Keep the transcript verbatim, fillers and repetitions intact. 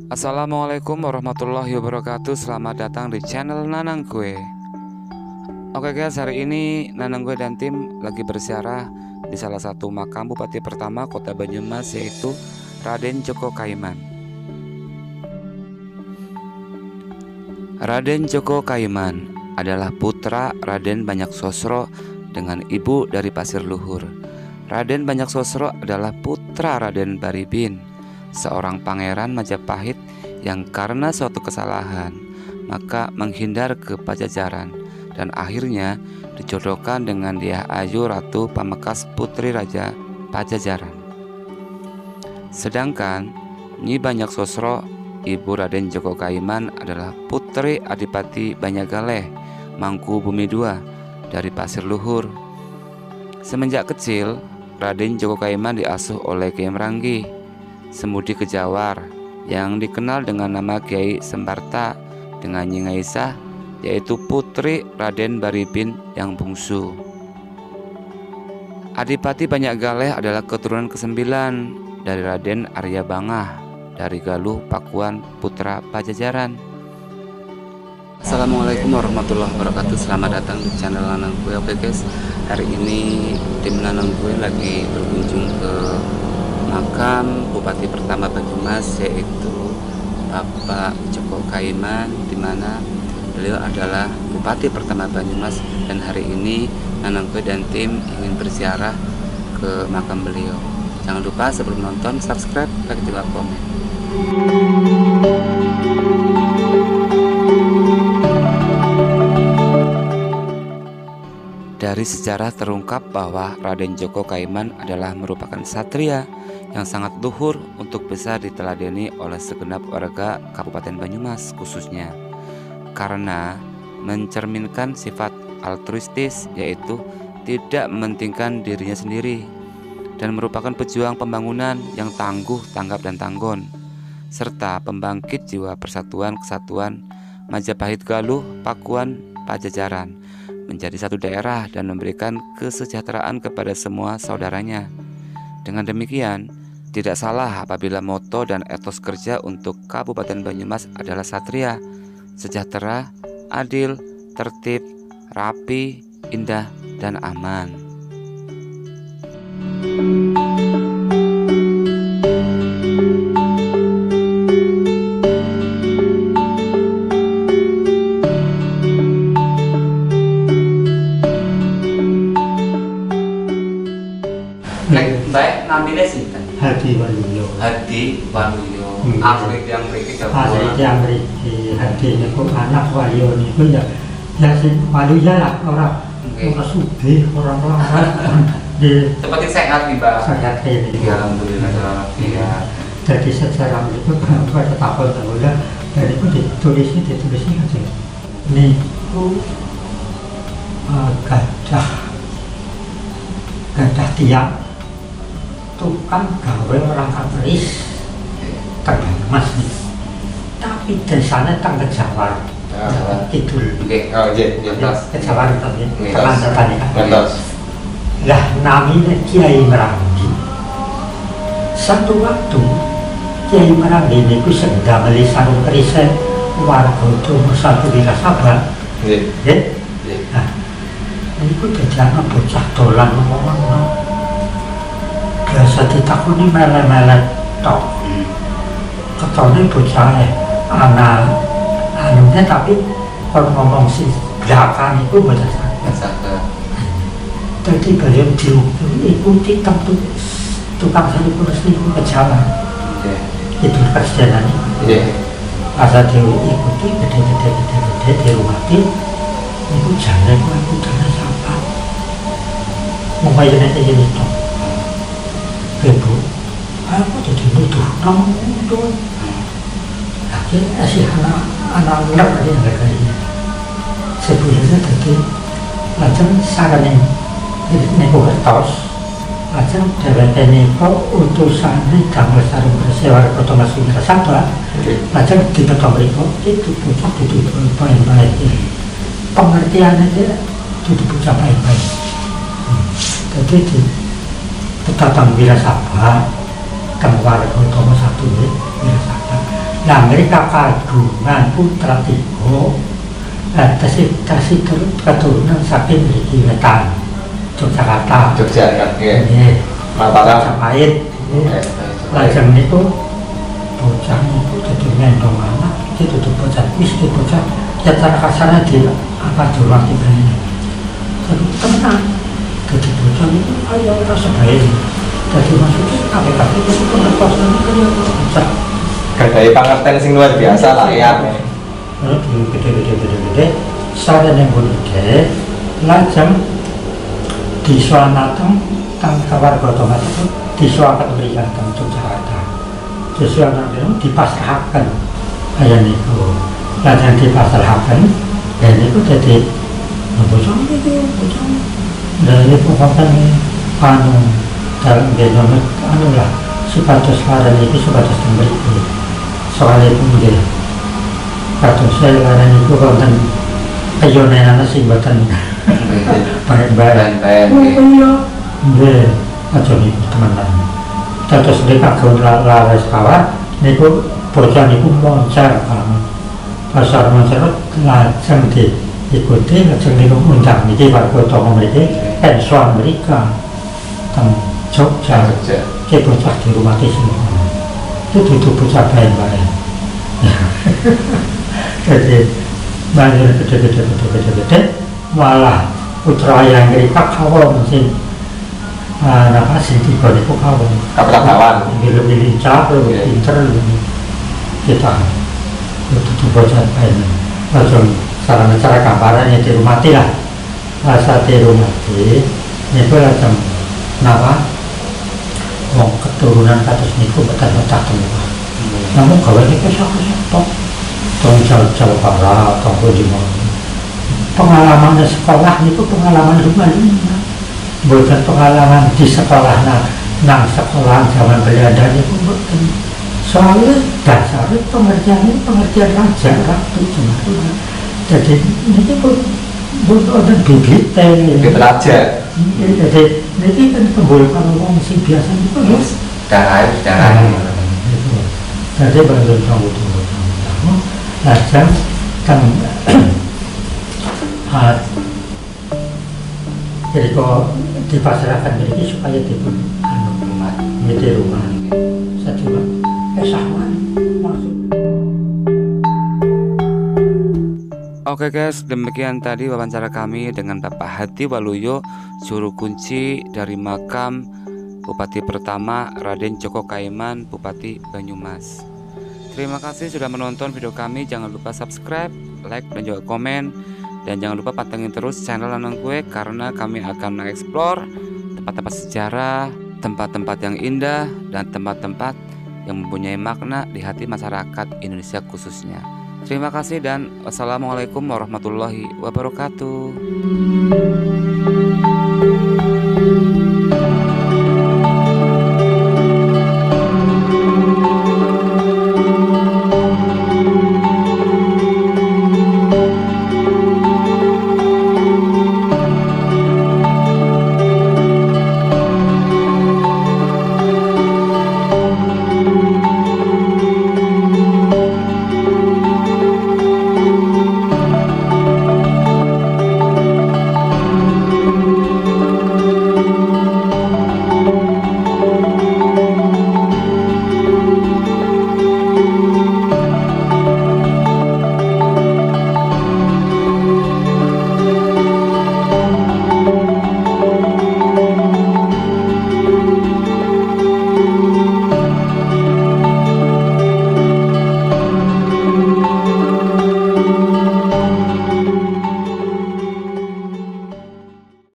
Assalamualaikum warahmatullahi wabarakatuh. Selamat datang di channel Nanang Gue. Oke guys, hari ini Nanang Gue dan tim lagi berziarah di salah satu makam bupati pertama kota Banyumas, yaitu Raden Djoko Kaimán. Raden Djoko Kaimán adalah putra Raden Banyak Sosro dengan ibu dari Pasir Luhur. Raden Banyak Sosro adalah putra Raden Baribin, seorang pangeran Majapahit yang karena suatu kesalahan maka menghindar ke Pajajaran dan akhirnya dijodohkan dengan Dyah Ayu Ratu Pamekasan putri Raja Pajajaran. Sedangkan Nyi Banyak Sosro, ibu Raden Djoko Kaimán, adalah putri Adipati Banyagaleh Mangku Bumi dua dari Pasir Luhur. Semenjak kecil, Raden Djoko Kaimán diasuh oleh Kyai Merangi, semudi Kejawar, yang dikenal dengan nama Kiai Sembarta, dengan Nyi Ngaisah, yaitu putri Raden Baribin yang bungsu. Adipati Banyagaleh adalah keturunan kesembilan dari Raden Arya Bangah dari Galuh Pakuan putra Pajajaran. Assalamualaikum warahmatullahi wabarakatuh. Selamat datang di channel Nanang Gue. Oke guys, hari ini tim Nanang Gue lagi berkunjung ke makam bupati pertama Banyumas, yaitu Bapak Djoko Kaimán, di mana beliau adalah bupati pertama Banyumas, dan hari ini Nanang Gue dan tim ingin berziarah ke makam beliau. Jangan lupa sebelum nonton subscribe, like, juga komen. Dari sejarah terungkap bahwa Raden Djoko Kaimán adalah merupakan satria yang sangat luhur untuk bisa diteladani oleh segenap warga Kabupaten Banyumas, khususnya karena mencerminkan sifat altruistis, yaitu tidak mementingkan dirinya sendiri, dan merupakan pejuang pembangunan yang tangguh, tanggap, dan tanggon, serta pembangkit jiwa persatuan kesatuan Majapahit, Galuh, Pakuan, Pajajaran menjadi satu daerah dan memberikan kesejahteraan kepada semua saudaranya. Dengan demikian, tidak salah apabila moto dan etos kerja untuk Kabupaten Banyumas adalah satria, sejahtera, adil, tertib, rapi, indah, dan aman. Baik, ngambilnya sih kan Hadi Waluyo. Hadi Waluyo. Hmm. Asli yang mriki Asli yang mriki Hadi niku anak Waluyo niku ya ya sing Waluyo lah, ora ora sugih, ora larat. Di seperti sehat nih, Mbak. Sehat ini. Ya, alhamdulillah ya. Jadi sejarah itu kan ada tahun tahun dari itu ditulis ditulis aja. Niku uh, gadah gadah tiang tukang gawe orang Katolik terbang mas nih, tapi desanya tang Kejawar, Kidul. Oke, oh iya, jelas. Kejawar tapi teman teman Jelas. Lah namanya Kiai Merangi. Satu waktu Kiai Merangi ini ku sedang meli sarung kerisnya warga umur satu dina Sabah. Iya. Nah, ini ku jadi bocah dolan ngomong. Biasa ditakuni mele-mele tok. Ketone bocah anak anunya, tapi kalau ngomong si belakang itu bener sakit. Jadi beliau diikuti tentu tukang satu kurus itu ke Jawa. Itu perjalanan itu. Asal diikuti gede-gede-gede di rumah dia, itu jalan aku jalan siapa? Mau bayar nanti jadi tok. Ibu, aku jadi nuduh namun nuduh. Akhirnya si anak anak anak tadi yang kayaknya sebelumnya tadi macam saran yang neko kertas, macam dari neko utusan damel sarung bersewar kota masuk Sabah, macam di kota mereka itu pucuk itu baik-baik. Pengertiannya dia itu pucuk baik-baik. Jadi di Tetapang Wira Sabah, kan warga utama satu ya, Wira Sabah. Nah mereka kagungan putra tiga, eh, tasih tasih keturunan saking mriki wetan Yogyakarta. Yogyakarta. Nggih. Mataram. Majapahit. Lajeng niku bocah niku dadi ngendong anak, itu dadi bocah wis dadi bocah ya cara kasarnya di apa dihormati bayi. Tapi tenang, dadi bocah niku ayo ora sebae. Dadi maksudnya kabeh-kabeh itu pengertosan niku ya bocah. Gadai pangerten sing luar biasa lah ya. Lalu gede-gede-gede-gede, sarana yang gede, lajeng disuanakan tang kawarga tomat itu disuanakan berikan tang Yogyakarta. Disuanakan itu dipasrahkan, ayah niku, lajeng dipasrahkan, dan itu jadi bocah itu bocah. Dan itu konten anu dalam genom anu lah, supados laran itu supados tembik. Soalnya itu mungkin kados saya laran itu konten ayonan sing boten baik-baik. Oh iya. Nggih, aja niku temenan. Dados mereka gawe laras kawat niku bocah niku moncer banget. Pasar moncer lajeng diikuti lajeng niku undang niki warga toko mriki pensiun mereka teng Jogja. Ki bocah di rumah semua. Itu itu bocah baik-baik. Jadi banyak gede-gede-gede-gede malah putra yang mereka kawon sih apa sih tiga itu kawon Kaprakawan lebih lincah, lebih pinter kita itu bocah baik langsung sarana cara gambarannya di rumah lah rasa di rumah itu langsung nama mau keturunan kados niku betah-betah semua. Namun kalau ini kesah-kesah toh, tong jauh-jauh para, tong bujimo. Pengalaman di sekolah niku pengalaman rumah ini, bukan pengalaman di sekolah nah, nang sekolah zaman Belanda niku bukan. Soalnya dasar pengertian ini pengertian raja ratu cuma itu. Jadi ini pun bukan ada bibit teh. Bibit raja. Jadi ini kan pembuluh orang sih biasa itu ya. Darah, darah. Jadi bangun tunggu-tunggu tunggu lajeng kan jadi kok dipasrahkan ini supaya dipun anu rumah di rumah satu kesawan maksud. Oke guys, demikian tadi wawancara kami dengan Bapak Hadi Waluyo, juru kunci dari makam Bupati pertama Raden Djoko Kaiman, Bupati Banyumas. Terima kasih sudah menonton video kami. Jangan lupa subscribe, like, dan juga komen. Dan jangan lupa pantengin terus channel Lanang Kue, karena kami akan mengeksplor tempat-tempat sejarah, tempat-tempat yang indah, dan tempat-tempat yang mempunyai makna di hati masyarakat Indonesia khususnya. Terima kasih dan wassalamualaikum warahmatullahi wabarakatuh.